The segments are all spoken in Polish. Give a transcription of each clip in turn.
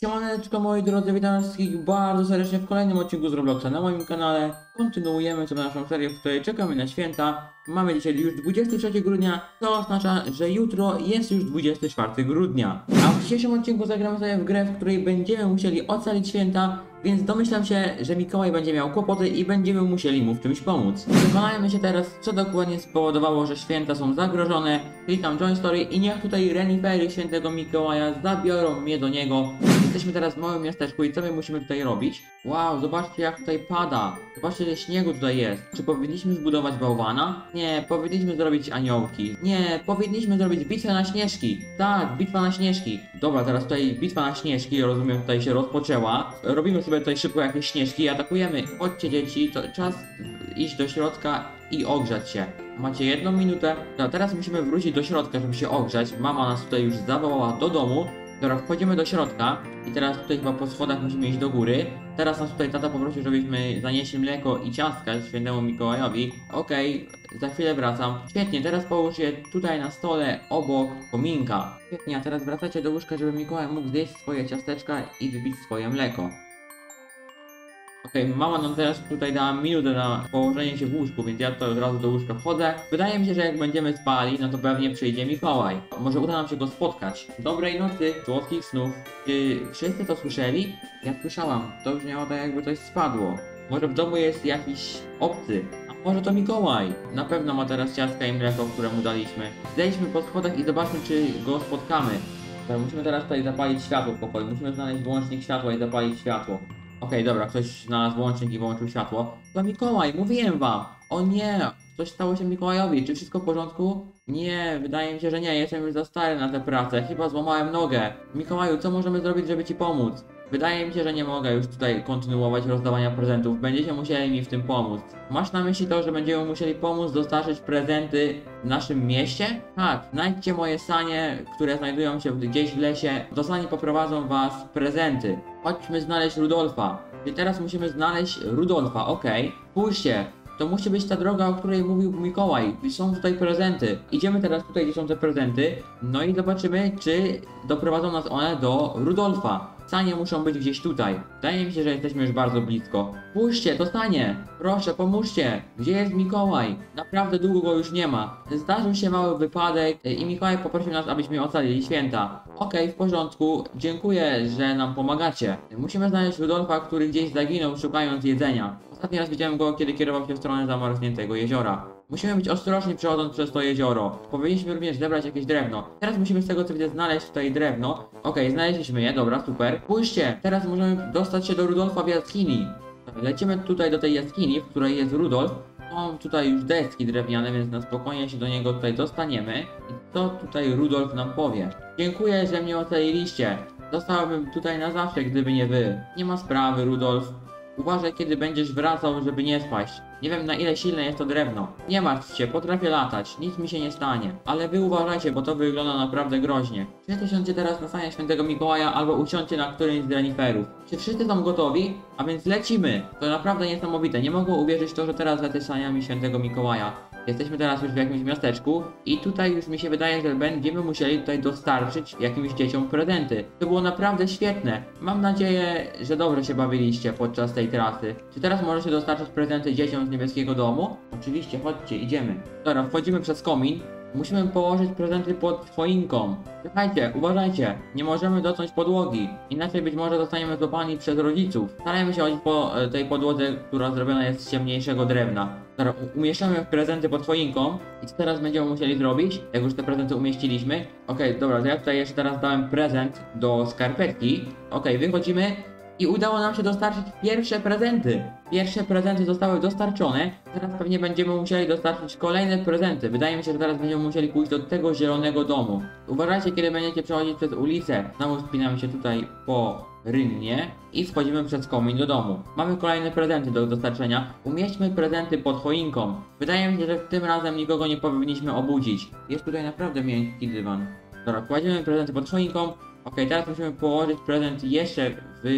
Siemaneczko moi drodzy, witam wszystkich bardzo serdecznie w kolejnym odcinku z Robloxa na moim kanale. Kontynuujemy sobie naszą serię, w której czekamy na święta. Mamy dzisiaj już 23 grudnia, to oznacza, że jutro jest już 24 grudnia. A w dzisiejszym odcinku zagramy sobie w grę, w której będziemy musieli ocalić święta, więc domyślam się, że Mikołaj będzie miał kłopoty i będziemy musieli mu w czymś pomóc. Przekonajmy się teraz, co dokładnie spowodowało, że święta są zagrożone. Klikam Join Story i niech tutaj renifery świętego Mikołaja zabiorą mnie do niego. Jesteśmy teraz w małym miasteczku i co my musimy tutaj robić? Wow, zobaczcie jak tutaj pada. Zobaczcie ile śniegu tutaj jest. Czy powinniśmy zbudować bałwana? Nie, powinniśmy zrobić aniołki. Nie, powinniśmy zrobić bitwę na śnieżki. Tak, bitwa na śnieżki. Dobra, teraz tutaj bitwa na śnieżki, rozumiem, tutaj się rozpoczęła. Robimy sobie tutaj szybko jakieś śnieżki i atakujemy. Chodźcie dzieci, to czas iść do środka i ogrzać się. Macie 1 minutę. No, teraz musimy wrócić do środka, żeby się ogrzać. Mama nas tutaj już zawołała do domu. Dobra, wchodzimy do środka i teraz tutaj chyba po schodach musimy iść do góry. Teraz nas tutaj tata poprosił, żebyśmy zanieśli mleko i ciastka świętemu Mikołajowi. Okej, za chwilę wracam. Świetnie, teraz połóż je tutaj na stole obok kominka. Świetnie, a teraz wracacie do łóżka, żeby Mikołaj mógł zjeść swoje ciasteczka i wypić swoje mleko. Okej, mama nam teraz tutaj dała minutę na położenie się w łóżku, więc ja tutaj od razu do łóżka wchodzę. Wydaje mi się, że jak będziemy spali, no to pewnie przyjdzie Mikołaj. Może uda nam się go spotkać. Dobrej nocy, słodkich snów. Czy wszyscy to słyszeli? Ja słyszałam. To brzmiało tak jakby coś spadło. Może w domu jest jakiś obcy. A może to Mikołaj? Na pewno ma teraz ciastka i mleko, które mu daliśmy. Zejdźmy po schodach i zobaczmy, czy go spotkamy. Musimy teraz tutaj zapalić światło w pokoju. Musimy znaleźć włącznik światła i zapalić światło. Okej, dobra, ktoś znalazł włącznik i wyłączył światło. To Mikołaj, mówiłem wam! O nie! Coś stało się Mikołajowi, czy wszystko w porządku? Nie, wydaje mi się, że nie, jestem już za stary na tę pracę, chyba złamałem nogę. Mikołaju, co możemy zrobić, żeby ci pomóc? Wydaje mi się, że nie mogę już tutaj kontynuować rozdawania prezentów, będziecie musieli mi w tym pomóc. Masz na myśli to, że będziemy musieli pomóc dostarczyć prezenty w naszym mieście? Tak, znajdźcie moje sanie, które znajdują się gdzieś w lesie, do sani poprowadzą was prezenty. Chodźmy znaleźć Rudolfa. I teraz musimy znaleźć Rudolfa, okej. Spójrzcie. To musi być ta droga, o której mówił Mikołaj. Są tutaj prezenty. Idziemy teraz tutaj, gdzie są te prezenty. No i zobaczymy, czy doprowadzą nas one do Rudolfa. Sanie muszą być gdzieś tutaj. Wydaje mi się, że jesteśmy już bardzo blisko. Puśćcie, to stanie! Proszę, pomóżcie! Gdzie jest Mikołaj? Naprawdę długo go już nie ma. Zdarzył się mały wypadek i Mikołaj poprosił nas, abyśmy ocalili święta. Okej, w porządku. Dziękuję, że nam pomagacie. Musimy znaleźć Rudolfa, który gdzieś zaginął, szukając jedzenia. Ostatni raz widziałem go, kiedy kierował się w stronę zamarzniętego jeziora. Musimy być ostrożni przechodząc przez to jezioro. Powinniśmy również zebrać jakieś drewno. Teraz musimy z tego co widzę znaleźć tutaj drewno. Okej, znaleźliśmy je, dobra, super. Spójrzcie, teraz możemy dostać się do Rudolfa w jaskini. Lecimy tutaj do tej jaskini, w której jest Rudolf. Są tutaj już deski drewniane, więc na spokojnie się do niego tutaj dostaniemy. I co tutaj Rudolf nam powie? Dziękuję, że mnie ocaliliście. Zostałbym tutaj na zawsze, gdyby nie wy. Nie ma sprawy, Rudolf. Uważaj, kiedy będziesz wracał, żeby nie spaść. Nie wiem, na ile silne jest to drewno. Nie martw się, potrafię latać, nic mi się nie stanie. Ale wy uważajcie, bo to wygląda naprawdę groźnie. Przysiądźcie teraz na sanie świętego Mikołaja albo usiądźcie na którymś z reniferów. Czy wszyscy są gotowi? A więc lecimy! To naprawdę niesamowite, nie mogę uwierzyć w to, że teraz lecę saniami świętego Mikołaja. Jesteśmy teraz już w jakimś miasteczku i tutaj już mi się wydaje, że będziemy musieli tutaj dostarczyć jakimś dzieciom prezenty. To było naprawdę świetne. Mam nadzieję, że dobrze się bawiliście podczas tej trasy. Czy teraz możecie dostarczyć prezenty dzieciom z niebieskiego domu? Oczywiście, chodźcie, idziemy. Dobra, wchodzimy przez komin. Musimy położyć prezenty pod choinką. Słuchajcie, uważajcie, nie możemy dotknąć podłogi, inaczej być może zostaniemy złapani przez rodziców. Starajmy się chodzić po tej podłodze, która zrobiona jest z ciemniejszego drewna. Dobra, umieszczamy prezenty pod choinką i co teraz będziemy musieli zrobić, jak już te prezenty umieściliśmy? Okej, dobra, to ja tutaj jeszcze teraz dałem prezent do skarpetki. Okej, wychodzimy. I udało nam się dostarczyć pierwsze prezenty. Pierwsze prezenty zostały dostarczone. Teraz pewnie będziemy musieli dostarczyć kolejne prezenty. Wydaje mi się, że teraz będziemy musieli pójść do tego zielonego domu. Uważajcie, kiedy będziecie przechodzić przez ulicę. Znowu spinamy się tutaj po rynnie i wchodzimy przez komin do domu. Mamy kolejne prezenty do dostarczenia. Umieśćmy prezenty pod choinką. Wydaje mi się, że tym razem nikogo nie powinniśmy obudzić. Jest tutaj naprawdę miękki dywan. Dobra, kładziemy prezenty pod choinką. Okej, teraz musimy położyć prezent jeszcze w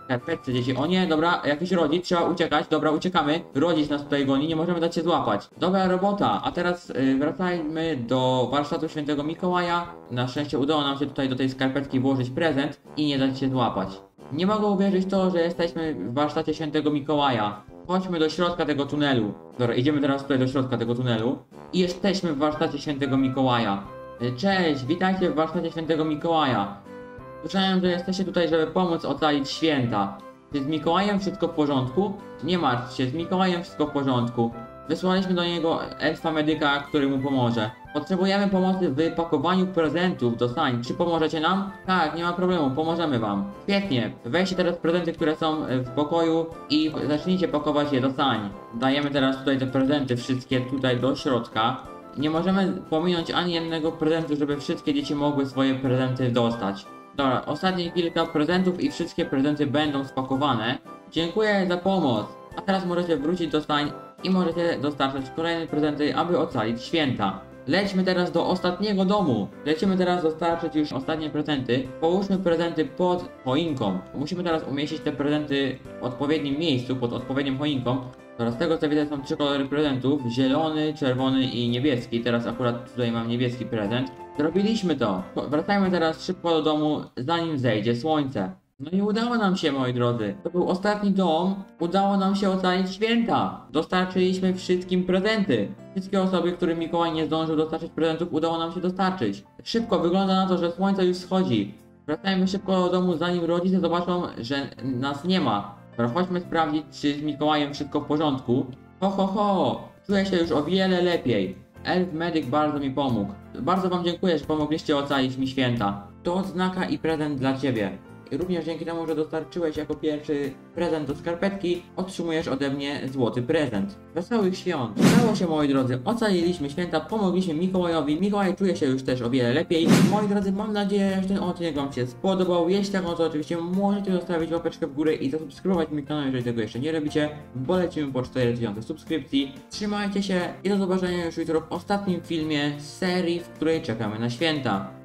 skarpetce dzieci. O nie, dobra, jakiś rodzic, trzeba uciekać. Dobra, uciekamy. Rodzic nas tutaj goni, nie możemy dać się złapać. Dobra robota, a teraz wracajmy do warsztatu świętego Mikołaja. Na szczęście udało nam się tutaj do tej skarpetki włożyć prezent i nie dać się złapać. Nie mogę uwierzyć w to, że jesteśmy w warsztacie świętego Mikołaja. Chodźmy do środka tego tunelu. Dobra, idziemy teraz tutaj do środka tego tunelu. I jesteśmy w warsztacie świętego Mikołaja. Cześć, witajcie w warsztacie świętego Mikołaja. Słyszałem, że jesteście tutaj, żeby pomóc ocalić święta. Czy z Mikołajem wszystko w porządku? Nie martw się, z Mikołajem wszystko w porządku. Wysłaliśmy do niego elfa medyka, który mu pomoże. Potrzebujemy pomocy w pakowaniu prezentów do sań. Czy pomożecie nam? Tak, nie ma problemu, pomożemy wam. Świetnie, weźcie teraz prezenty, które są w pokoju i zacznijcie pakować je do sań. Dajemy teraz tutaj te prezenty wszystkie tutaj do środka. Nie możemy pominąć ani jednego prezentu, żeby wszystkie dzieci mogły swoje prezenty dostać. Dobra, ostatnie kilka prezentów i wszystkie prezenty będą spakowane. Dziękuję za pomoc. A teraz możecie wrócić do stań i możecie dostarczać kolejne prezenty, aby ocalić święta. Lećmy teraz do ostatniego domu. Lecimy teraz dostarczyć już ostatnie prezenty. Połóżmy prezenty pod choinką. Musimy teraz umieścić te prezenty w odpowiednim miejscu, pod odpowiednim choinką. Teraz z tego co widzę są 3 kolory prezentów. Zielony, czerwony i niebieski. Teraz akurat tutaj mam niebieski prezent. Zrobiliśmy to. Wracajmy teraz szybko do domu, zanim zejdzie słońce. No i udało nam się, moi drodzy. To był ostatni dom. Udało nam się ocalić święta. Dostarczyliśmy wszystkim prezenty. Wszystkie osoby, którym Mikołaj nie zdążył dostarczyć prezentów, udało nam się dostarczyć. Szybko, wygląda na to, że słońce już schodzi. Wracajmy szybko do domu, zanim rodzice zobaczą, że nas nie ma. Dobra, chodźmy sprawdzić, czy z Mikołajem wszystko w porządku. Ho, ho, ho! Czuję się już o wiele lepiej. Elf Medyk bardzo mi pomógł. Bardzo wam dziękuję, że pomogliście ocalić mi święta. To odznaka i prezent dla ciebie. Również dzięki temu, że dostarczyłeś jako pierwszy prezent do skarpetki, otrzymujesz ode mnie złoty prezent. Wesołych świąt! Udało się, moi drodzy, ocaliliśmy święta, pomogliśmy Mikołajowi. Mikołaj czuje się już też o wiele lepiej. Moi drodzy, mam nadzieję, że ten odcinek wam się spodobał. Jeśli tak, no to oczywiście możecie zostawić łapeczkę w górę i zasubskrybować mój kanał, jeżeli tego jeszcze nie robicie, bo lecimy po 4000 subskrypcji. Trzymajcie się i do zobaczenia już jutro w ostatnim filmie z serii, w której czekamy na święta.